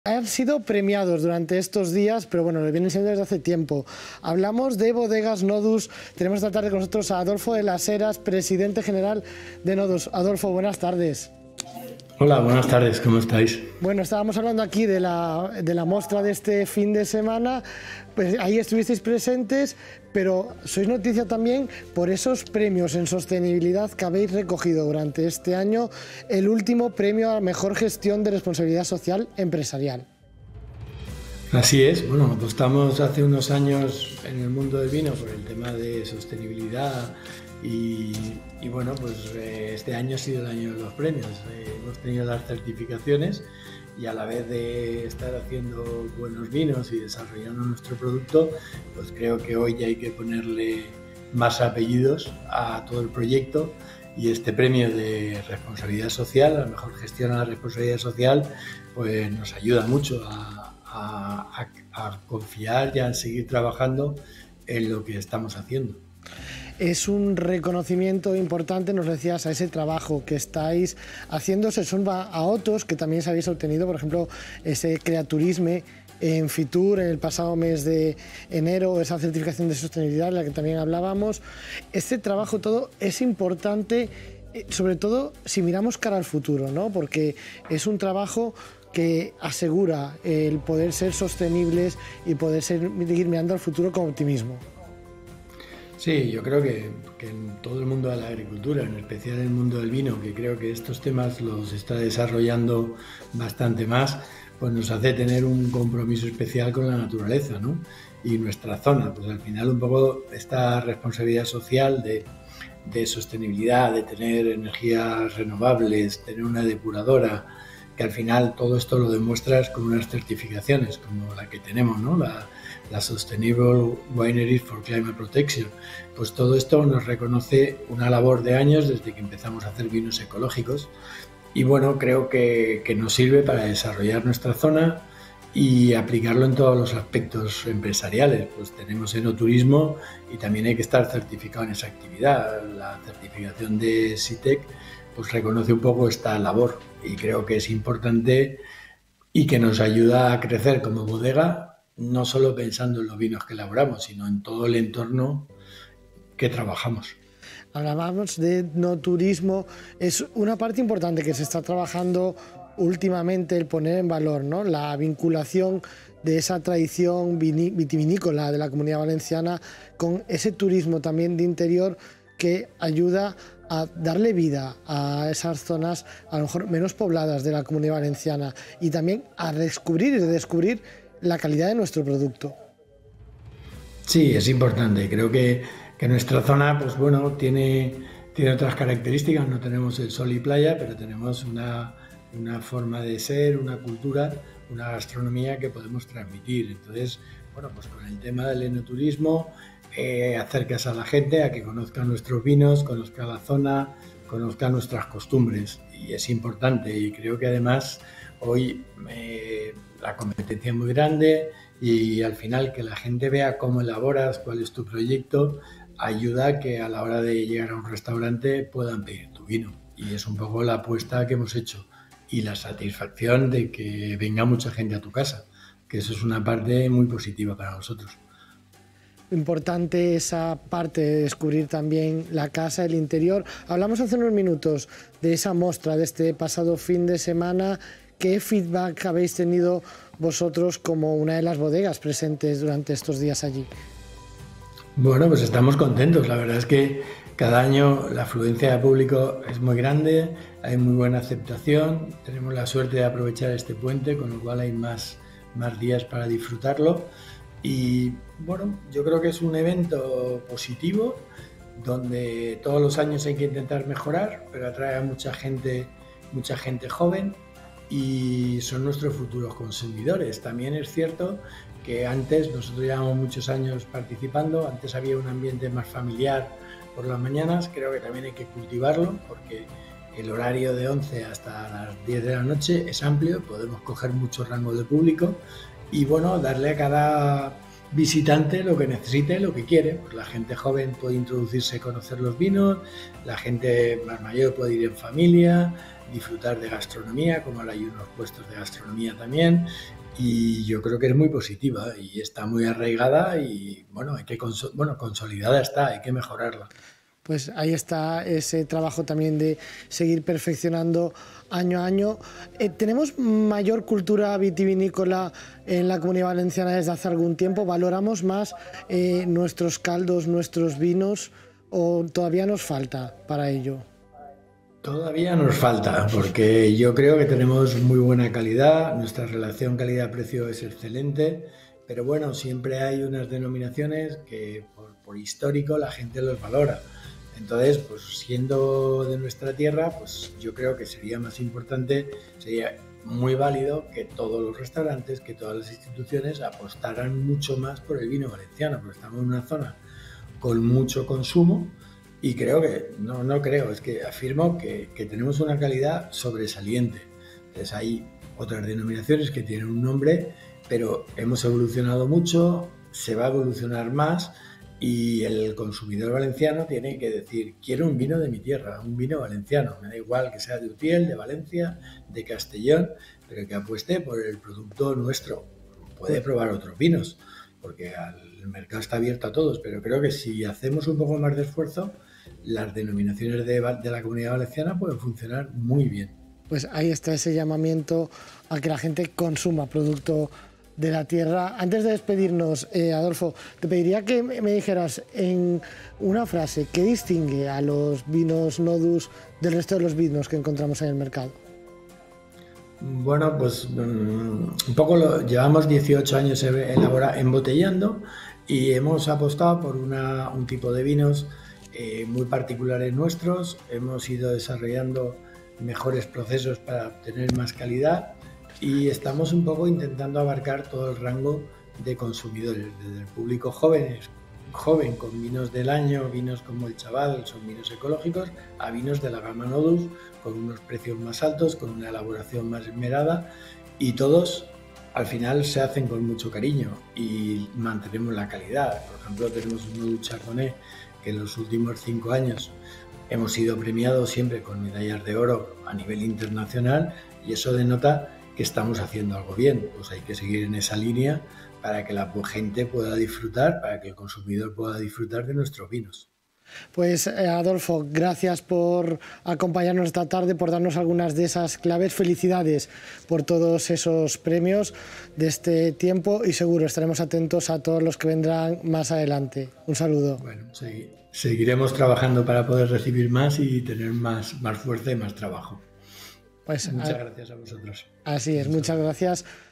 Han sido premiados durante estos días, pero bueno, lo vienen siendo desde hace tiempo. Hablamos de Bodegas Nodus. Tenemos esta tarde con nosotros a Adolfo de las Heras, presidente general de Nodus. Adolfo, buenas tardes. Hola, buenas tardes, ¿cómo estáis? Bueno, estábamos hablando aquí de la muestra de este fin de semana. Pues ahí estuvisteis presentes, pero sois noticia también por esos premios en sostenibilidad que habéis recogido durante este año, el último premio a mejor gestión de responsabilidad social empresarial. Así es, bueno, apostamos hace unos años en el mundo del vino por el tema de sostenibilidad y bueno, pues este año ha sido el año de los premios. Hemos tenido las certificaciones y a la vez de estar haciendo buenos vinos y desarrollando nuestro producto, pues creo que hoy ya hay que ponerle más apellidos a todo el proyecto y este premio de responsabilidad social, la mejor gestión a la responsabilidad social, pues nos ayuda mucho a confiar y a seguir trabajando en lo que estamos haciendo. Es un reconocimiento importante, nos decías, a ese trabajo que estáis haciendo. Se suma a otros que también se habéis obtenido, por ejemplo, ese Creaturisme en Fitur en el pasado mes de enero, esa certificación de sostenibilidad de la que también hablábamos. Este trabajo todo es importante, sobre todo si miramos cara al futuro, ¿no? Porque es un trabajo que asegura el poder ser sostenibles y poder seguir mirando al futuro con optimismo. Sí, yo creo que en todo el mundo de la agricultura, en especial en el mundo del vino, que creo que estos temas los está desarrollando bastante más, pues nos hace tener un compromiso especial con la naturaleza, ¿no? Y nuestra zona, pues al final un poco esta responsabilidad social de sostenibilidad, de tener energías renovables, tener una depuradora, que al final todo esto lo demuestras con unas certificaciones como la que tenemos, ¿no? La Sustainable Wineries for Climate Protection. Pues todo esto nos reconoce una labor de años desde que empezamos a hacer vinos ecológicos y bueno, creo que nos sirve para desarrollar nuestra zona y aplicarlo en todos los aspectos empresariales. Pues tenemos enoturismo y también hay que estar certificado en esa actividad. La certificación de SITEC pues reconoce un poco esta labor y creo que es importante y que nos ayuda a crecer como bodega, no solo pensando en los vinos que elaboramos, sino en todo el entorno que trabajamos. Hablábamos de no turismo, es una parte importante que se está trabajando últimamente, el poner en valor, ¿no? La vinculación de esa tradición vitivinícola de la Comunidad Valenciana con ese turismo también de interior que ayuda a darle vida a esas zonas a lo mejor menos pobladas de la Comunidad Valenciana y también a descubrir y redescubrir la calidad de nuestro producto. Sí, es importante. Creo que nuestra zona, pues bueno, tiene otras características. No tenemos el sol y playa, pero tenemos una forma de ser, una cultura, una gastronomía que podemos transmitir. Entonces, bueno, pues con el tema del enoturismo, acercas a la gente a que conozca nuestros vinos, conozca la zona, conozca nuestras costumbres. Y es importante. Y creo que además hoy la competencia es muy grande y al final que la gente vea cómo elaboras, cuál es tu proyecto, ayuda a que a la hora de llegar a un restaurante puedan pedir tu vino. Y es un poco la apuesta que hemos hecho y la satisfacción de que venga mucha gente a tu casa, que eso es una parte muy positiva para nosotros. Importante esa parte de descubrir también la casa, el interior. Hablamos hace unos minutos de esa muestra de este pasado fin de semana. ¿Qué feedback habéis tenido vosotros como una de las bodegas presentes durante estos días allí? Bueno, pues estamos contentos. La verdad es que cada año la afluencia de público es muy grande, hay muy buena aceptación, tenemos la suerte de aprovechar este puente, con lo cual hay más días para disfrutarlo. Y bueno, yo creo que es un evento positivo, donde todos los años hay que intentar mejorar, pero atrae a mucha gente joven y son nuestros futuros consumidores. También es cierto que antes, nosotros llevamos muchos años participando, antes había un ambiente más familiar por las mañanas, creo que también hay que cultivarlo porque el horario de 11 hasta las 10 de la noche es amplio, podemos coger mucho rango de público y bueno, darle a visitante lo que necesite, lo que quiere. Pues la gente joven puede introducirse, conocer los vinos, la gente más mayor puede ir en familia, disfrutar de gastronomía, como ahora hay unos puestos de gastronomía también, y yo creo que es muy positiva y está muy arraigada y bueno, consolidada está, hay que mejorarla. Pues ahí está ese trabajo también de seguir perfeccionando año a año. ¿Tenemos mayor cultura vitivinícola en la Comunidad Valenciana desde hace algún tiempo? ¿Valoramos más nuestros caldos, nuestros vinos o todavía nos falta para ello? Todavía nos falta, porque yo creo que tenemos muy buena calidad, nuestra relación calidad-precio es excelente, pero bueno, siempre hay unas denominaciones que por histórico la gente los valora. Entonces, pues siendo de nuestra tierra, pues yo creo que sería más importante, sería muy válido que todos los restaurantes, que todas las instituciones apostaran mucho más por el vino valenciano, porque estamos en una zona con mucho consumo y creo que, no creo, es que afirmo que tenemos una calidad sobresaliente. Entonces hay otras denominaciones que tienen un nombre, pero hemos evolucionado mucho, se va a evolucionar más y el consumidor valenciano tiene que decir, quiero un vino de mi tierra, un vino valenciano, me da igual que sea de Utiel, de Valencia, de Castellón, pero que apueste por el producto nuestro. Puede probar otros vinos, porque el mercado está abierto a todos, pero creo que si hacemos un poco más de esfuerzo, las denominaciones de la Comunidad Valenciana pueden funcionar muy bien. Pues ahí está ese llamamiento a que la gente consuma producto de la tierra. Antes de despedirnos, Adolfo, te pediría que me dijeras en una frase qué distingue a los vinos Nodus del resto de los vinos que encontramos en el mercado. Bueno, pues un poco llevamos 18 años embotellando y hemos apostado por un tipo de vinos muy particulares nuestros. Hemos ido desarrollando mejores procesos para obtener más calidad y estamos un poco intentando abarcar todo el rango de consumidores, desde el público joven con vinos del año, vinos como el Chaval, son vinos ecológicos, a vinos de la gama Nodus con unos precios más altos, con una elaboración más esmerada y todos al final se hacen con mucho cariño y mantenemos la calidad. Por ejemplo, tenemos un Nodus Chardonnay que en los últimos 5 años hemos sido premiados siempre con medallas de oro a nivel internacional y eso denota que estamos haciendo algo bien. Pues hay que seguir en esa línea para que la gente pueda disfrutar, para que el consumidor pueda disfrutar de nuestros vinos. Pues Adolfo, gracias por acompañarnos esta tarde, por darnos algunas de esas claves. Felicidades por todos esos premios de este tiempo y seguro estaremos atentos a todos los que vendrán más adelante. Un saludo. Bueno, seguiremos trabajando para poder recibir más y tener más fuerza y más trabajo. Pues, muchas gracias a vosotros. Así es, muchas gracias